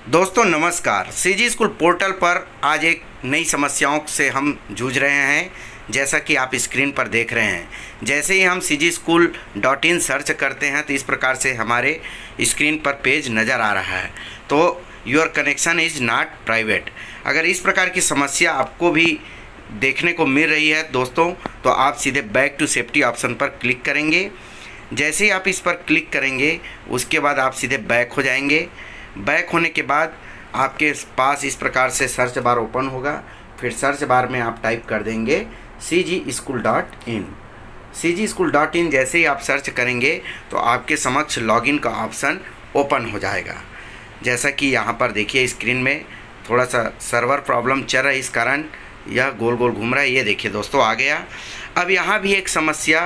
दोस्तों नमस्कार। CG school portal पर आज एक नई समस्याओं से हम जूझ रहे हैं। जैसा कि आप स्क्रीन पर देख रहे हैं, जैसे ही हम CGSchool.in सर्च करते हैं तो इस प्रकार से हमारे स्क्रीन पर पेज नज़र आ रहा है। तो your connection is not private. अगर इस प्रकार की समस्या आपको भी देखने को मिल रही है दोस्तों, तो आप सीधे बैक टू सेफ्टी ऑप्शन पर क्लिक करेंगे। जैसे ही आप इस पर क्लिक करेंगे उसके बाद आप सीधे बैक हो जाएंगे। बैक होने के बाद आपके पास इस प्रकार से सर्च बार ओपन होगा। फिर सर्च बार में आप टाइप कर देंगे CGSchool.in। CGSchool.in जैसे ही आप सर्च करेंगे तो आपके समक्ष लॉगिन का ऑप्शन ओपन हो जाएगा। जैसा कि यहाँ पर देखिए स्क्रीन में थोड़ा सा सर्वर प्रॉब्लम चल रहा है, इस कारण यह गोल गोल घूम रहा है। ये देखिए दोस्तों आ गया। अब यहाँ भी एक समस्या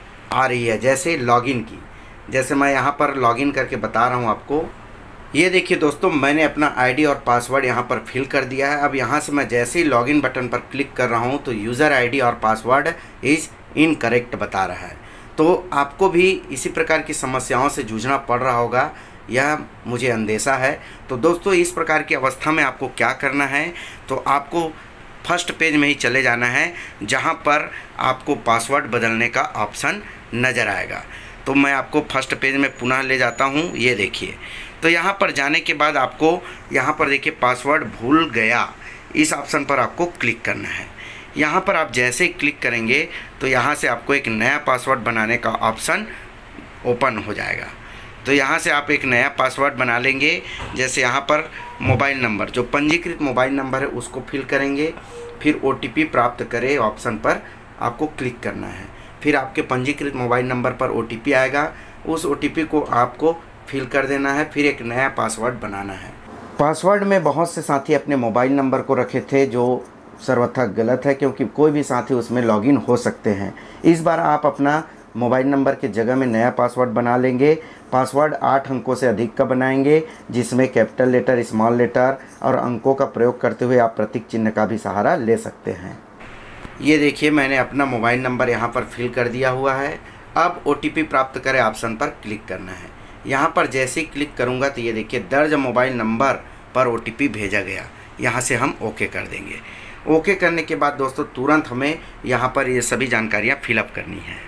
आ रही है, जैसे लॉगिन की। जैसे मैं यहाँ पर लॉगिन करके बता रहा हूँ आपको। ये देखिए दोस्तों, मैंने अपना आईडी और पासवर्ड यहाँ पर फिल कर दिया है। अब यहाँ से मैं जैसे ही लॉगिन बटन पर क्लिक कर रहा हूँ तो यूज़र आईडी और पासवर्ड इज़ इनकरेक्ट बता रहा है। तो आपको भी इसी प्रकार की समस्याओं से जूझना पड़ रहा होगा, यह मुझे अंदेशा है। तो दोस्तों इस प्रकार की अवस्था में आपको क्या करना है, तो आपको फर्स्ट पेज में ही चले जाना है जहाँ पर आपको पासवर्ड बदलने का ऑप्शन नज़र आएगा। तो मैं आपको फर्स्ट पेज में पुनः ले जाता हूँ। ये देखिए, तो यहाँ पर जाने के बाद आपको यहाँ पर देखिए पासवर्ड भूल गया, इस ऑप्शन पर आपको क्लिक करना है। यहाँ पर आप जैसे ही क्लिक करेंगे तो यहाँ से आपको एक नया पासवर्ड बनाने का ऑप्शन ओपन हो जाएगा। तो यहाँ से आप एक नया पासवर्ड बना लेंगे। जैसे यहाँ पर मोबाइल नंबर, जो पंजीकृत मोबाइल नंबर है उसको फिल करेंगे। फिर OTP प्राप्त करें ऑप्शन पर आपको क्लिक करना है। फिर आपके पंजीकृत मोबाइल नंबर पर OTP आएगा, उस OTP को आपको फिल कर देना है। फिर एक नया पासवर्ड बनाना है। पासवर्ड में बहुत से साथी अपने मोबाइल नंबर को रखे थे, जो सर्वथा गलत है, क्योंकि कोई भी साथी उसमें लॉगिन हो सकते हैं। इस बार आप अपना मोबाइल नंबर के जगह में नया पासवर्ड बना लेंगे। पासवर्ड 8 अंकों से अधिक का बनाएंगे, जिसमें कैपिटल लेटर, स्मॉल लेटर और अंकों का प्रयोग करते हुए आप प्रतीक चिन्ह का भी सहारा ले सकते हैं। ये देखिए, मैंने अपना मोबाइल नंबर यहाँ पर फिल कर दिया हुआ है। अब OTP प्राप्त करें ऑप्शन पर क्लिक करना है। यहाँ पर जैसे ही क्लिक करूँगा तो ये देखिए दर्ज मोबाइल नंबर पर OTP भेजा गया। यहाँ से हम ओके कर देंगे। ओके करने के बाद दोस्तों तुरंत हमें यहाँ पर ये सभी जानकारियाँ फिलअप करनी है।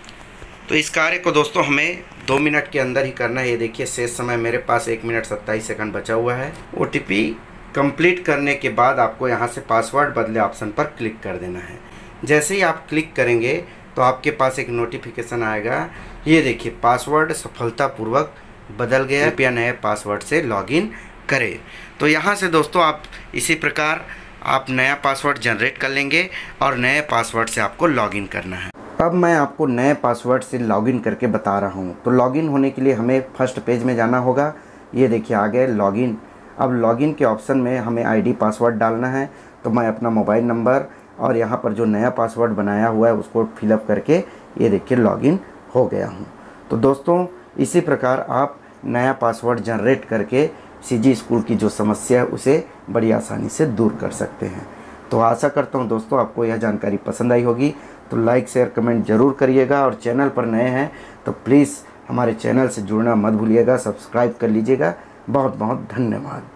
तो इस कार्य को दोस्तों हमें 2 मिनट के अंदर ही करना है। ये देखिए शेष समय मेरे पास 1 मिनट 27 सेकंड बचा हुआ है। OTP कंप्लीट करने के बाद आपको यहाँ से पासवर्ड बदले ऑप्शन पर क्लिक कर देना है। जैसे ही आप क्लिक करेंगे तो आपके पास एक नोटिफिकेशन आएगा। ये देखिए पासवर्ड सफलतापूर्वक बदल गया, कृपया नए पासवर्ड से लॉगिन करें। तो यहाँ से दोस्तों आप इसी प्रकार आप नया पासवर्ड जनरेट कर लेंगे और नए पासवर्ड से आपको लॉगिन करना है। अब मैं आपको नए पासवर्ड से लॉगिन करके बता रहा हूँ। तो लॉगिन होने के लिए हमें फर्स्ट पेज में जाना होगा। ये देखिए आ गए लॉगिन। अब लॉगिन के ऑप्शन में हमें ID पासवर्ड डालना है। तो मैं अपना मोबाइल नंबर और यहाँ पर जो नया पासवर्ड बनाया हुआ है उसको फिलअप करके ये देखिए लॉगिन हो गया हूँ। तो दोस्तों इसी प्रकार आप नया पासवर्ड जनरेट करके CG स्कूल की जो समस्या है उसे बड़ी आसानी से दूर कर सकते हैं। तो आशा करता हूँ दोस्तों आपको यह जानकारी पसंद आई होगी। तो लाइक शेयर कमेंट ज़रूर करिएगा, और चैनल पर नए हैं तो प्लीज़ हमारे चैनल से जुड़ना मत भूलिएगा, सब्सक्राइब कर लीजिएगा। बहुत बहुत धन्यवाद।